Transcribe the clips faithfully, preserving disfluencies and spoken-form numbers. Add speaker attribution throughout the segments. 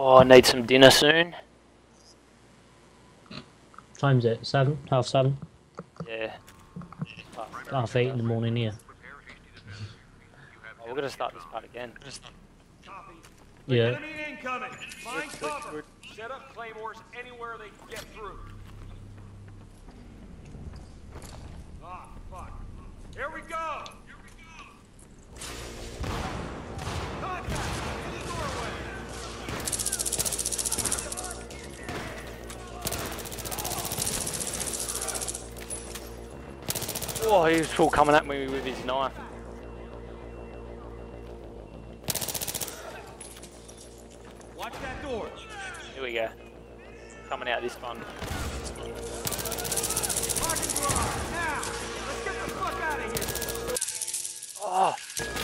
Speaker 1: Oh, I need some dinner soon.
Speaker 2: Time's it? Seven? Half seven?
Speaker 1: Yeah. Oh,
Speaker 2: Half eight in the morning here.
Speaker 1: Oh, we're gonna start this part again.
Speaker 2: Yeah.
Speaker 3: Enemy incoming! Find cover! Set up claymores anywhere they can get through. Ah, fuck. Here we go! Here we go! Contact! In the doorway!
Speaker 1: Oh, he was full coming at me with his knife.
Speaker 3: Watch that door!
Speaker 1: Here we go. Coming out this one.
Speaker 3: Parking garage, now! Let's get the fuck out of here!
Speaker 1: Oh!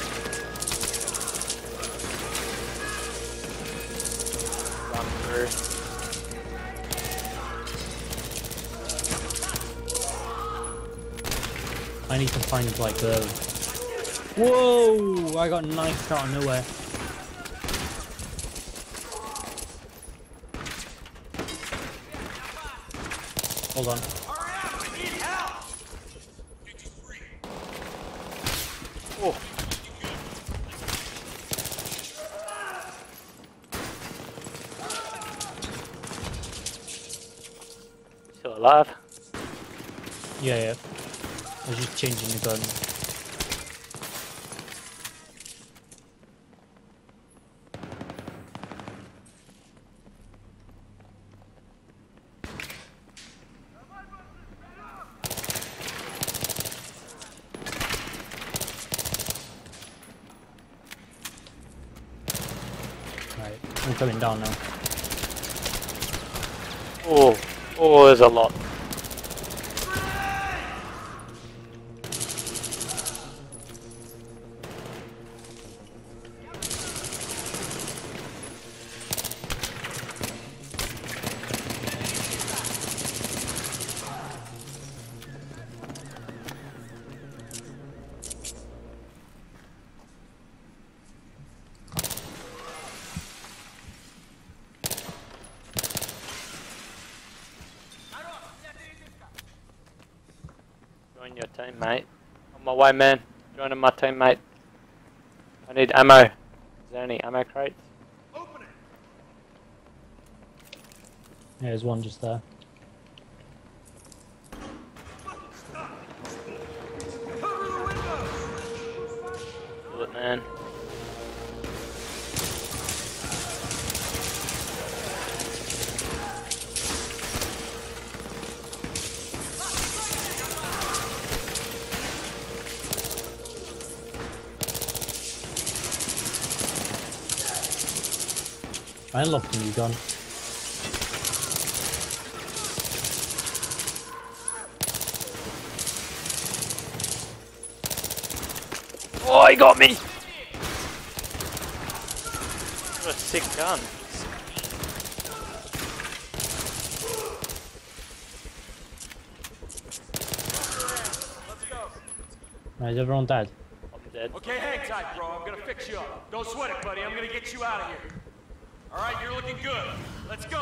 Speaker 1: Run through.
Speaker 2: I need to find like the. Whoa! I got knifed out of nowhere. Hold on.
Speaker 3: Hurry up! I need help!
Speaker 1: Oh! Still alive?
Speaker 2: Yeah, yeah. I was just changing the gun. Right, I'm coming down now.
Speaker 1: Oh! Oh, there's a lot. Join your team, mate. On my way, man. Joining my team, mate. I need ammo. Is there any ammo crates?
Speaker 3: Open it!
Speaker 2: Yeah, there's one just there.
Speaker 3: Cover the windows!
Speaker 1: Do it, man.
Speaker 2: I unlocked a new gun.
Speaker 1: Oh, he got me! What a sick gun.
Speaker 3: Let's go!
Speaker 2: Right, is everyone dead?
Speaker 1: I'm dead.
Speaker 3: Okay, hang tight, bro. I'm gonna fix you up. Don't sweat it, buddy. I'm gonna get you out of here. Alright, you're looking good. Let's go!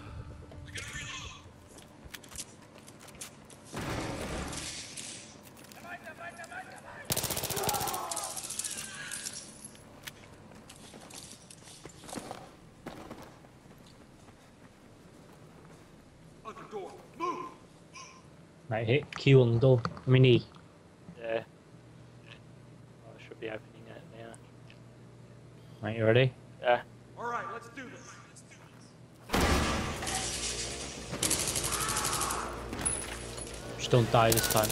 Speaker 3: Other door. Move!
Speaker 2: Right, hit Q on the door. I mean E.
Speaker 1: Yeah. Oh, I should be opening it now.
Speaker 2: Right, you ready?
Speaker 1: Yeah.
Speaker 3: Alright, let's do this.
Speaker 2: Just don't die this time.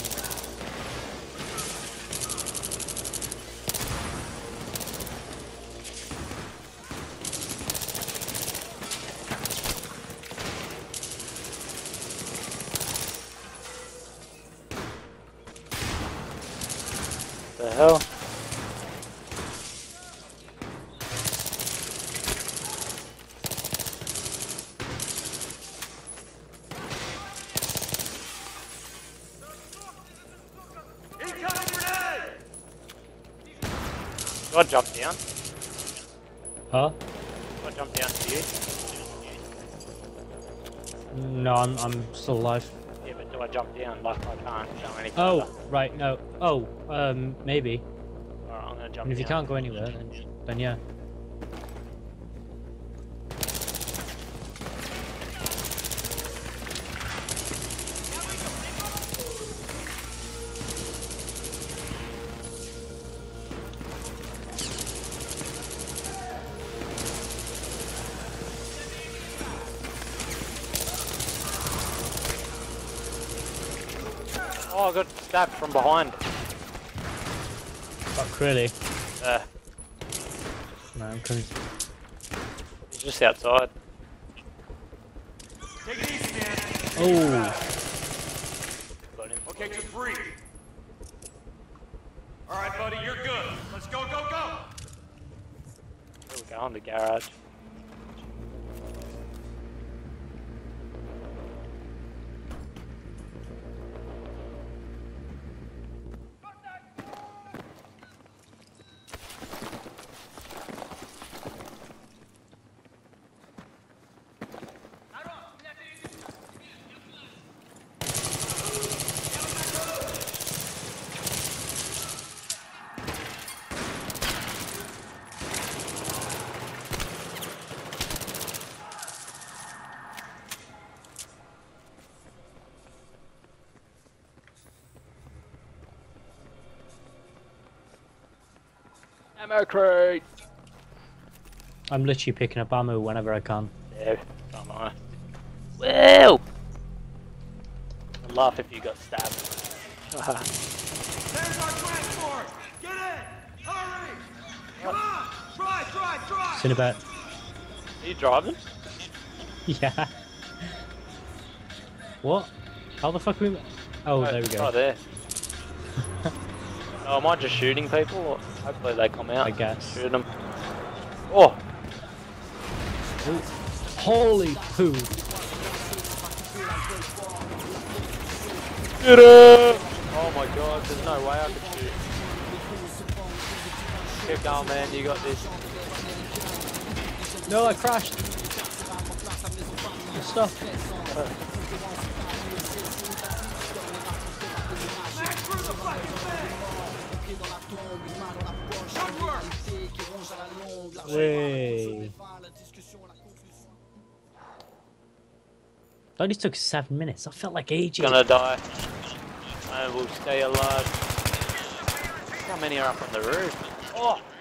Speaker 1: The hell?
Speaker 3: Incoming grenade!
Speaker 1: Do I jump down?
Speaker 2: Huh?
Speaker 1: Do I jump down to you?
Speaker 2: No, I'm, I'm still alive.
Speaker 1: Yeah, but do I jump down like I can't go any
Speaker 2: Oh,
Speaker 1: further?
Speaker 2: right, no. Oh, um, maybe.
Speaker 1: Alright, I'm gonna jump
Speaker 2: And if you
Speaker 1: down.
Speaker 2: can't go anywhere, then, then yeah.
Speaker 1: Oh, I got stabbed from behind.
Speaker 2: Fuck, really?
Speaker 1: Uh,
Speaker 2: No, I'm coming.
Speaker 1: he's just outside.
Speaker 3: Take it easy, man.
Speaker 2: Oh!
Speaker 1: Got him.
Speaker 3: Okay, just breathe. All right, buddy, you're good. Let's go, go, go.
Speaker 1: There we go, on the garage. Ammo crate!
Speaker 2: I'm literally picking up ammo whenever I can.
Speaker 1: Yeah, so am I. Woo! I'd laugh if you got stabbed.
Speaker 3: There's our transport. Get in. Hurry. Come on. Drive, drive, drive.
Speaker 2: See in a bit.
Speaker 1: Are you driving?
Speaker 2: Yeah. What? How the fuck are we... Oh, there we go.
Speaker 1: Right there. Oh, am I just shooting people? Or hopefully they come out.
Speaker 2: I guess.
Speaker 1: Shoot them. Oh!
Speaker 2: Ooh. Holy poo!
Speaker 1: Get it! Oh my god, there's no way I could shoot. Keep going, man, you got this.
Speaker 2: No, I crashed! Stop!
Speaker 3: Smash through the fucking thing. Good work.
Speaker 2: Way. That only took seven minutes. I felt like ages.
Speaker 1: Gonna die. I will stay alive. How many are up on the roof? Oh!